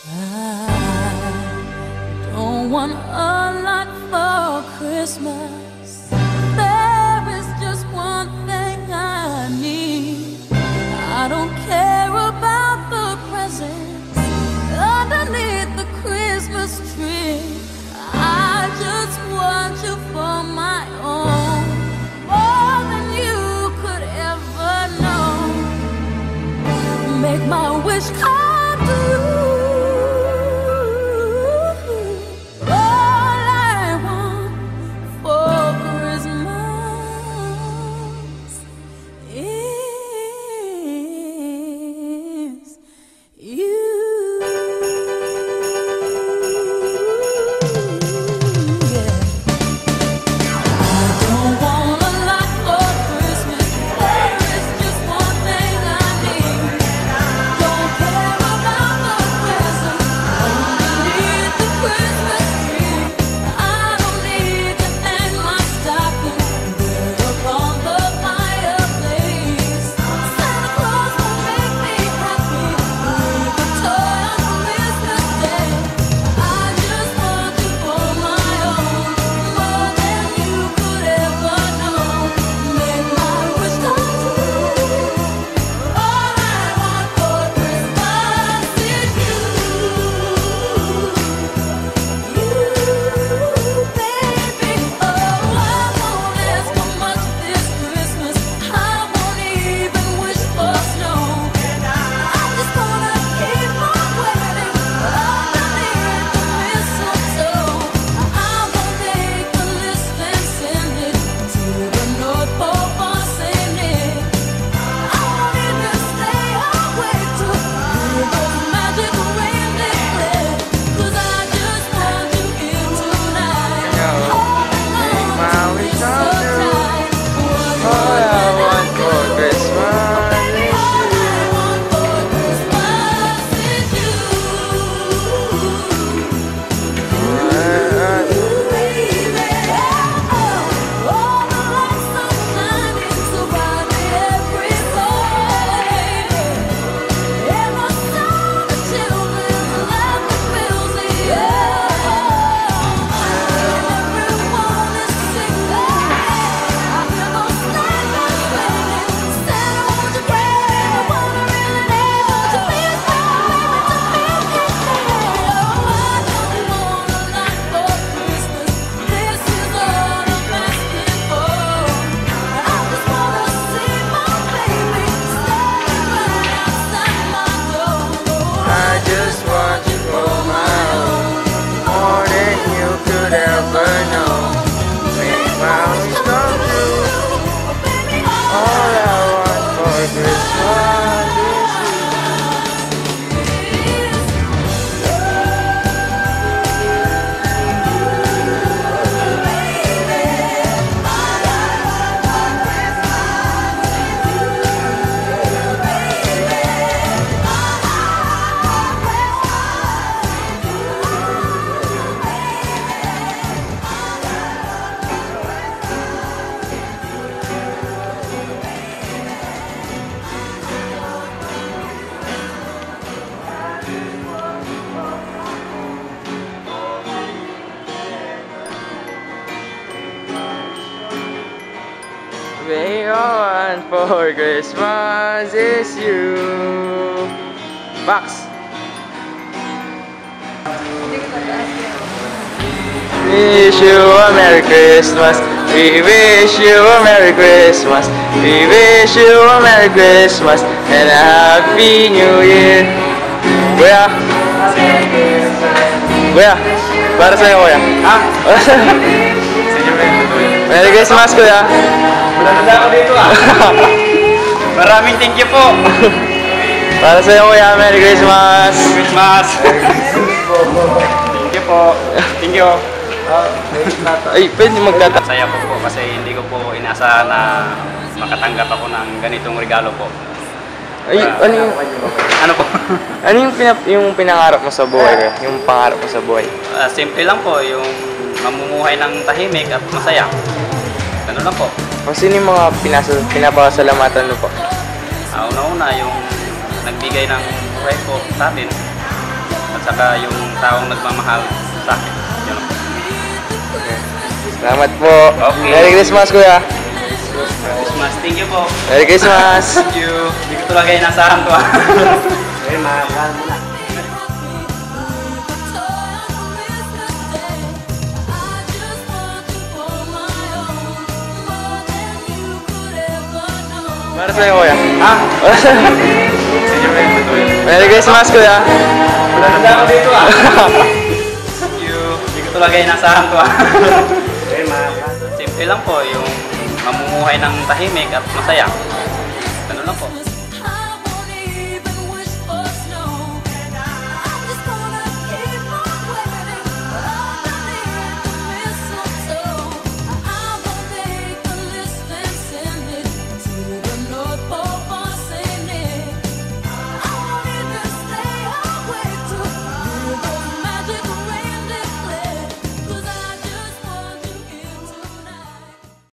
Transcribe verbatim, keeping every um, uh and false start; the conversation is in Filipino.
I don't want a lot for Christmas. There is just one thing I need. I don't care about the presents underneath the Christmas tree. I just want you for my own, more than you could ever know. Make my wish come true. We all want for Christmas is you. Max. Wish you a Merry Christmas. We wish you a Merry Christmas. We wish you a Merry Christmas and a Happy New Year. Kuya. Kuya. Para sa'yo, kuya. Ha? Merry Christmas, kuya. Wala ako dito ah. Maraming thank you po. Para sa'yo, kuya. Merry Christmas. Merry Christmas. Thank you po. Thank you. Ay, pwede magtata. Saya po po kasi hindi ko po inaasahan na makatanggap ako ng ganitong regalo po. Ay, ano yung... Ano po? Ano yung, pinap, yung pinangarap mo sa buhay? Yung pangarap mo sa buhay? Uh, simple lang po, yung mamumuhay ng tahimik at masaya. Ganun lang po. O sino yung mga pinapasalamatan mo po? Uh, Una-una yung nagbigay ng buhay po sa atin. At saka yung taong nagmamahal sa akin. Yun. Okay. Salamat po. Okay. Merry Christmas, Kuya. Christmas, thank you po. Merry Christmas. Thank you. Hindi ko talaga inasahan to ah. Eh, mahal mo na. Para sa'yo, Kuya. Ha? Merry Christmas, Kuya. Wala ako dito ah. Thank you. Hindi ko talaga inasahan to ah. Eh, mahal. Simple lang po, yung mamumuhay ng tahimik at masaya. Ganun lang po.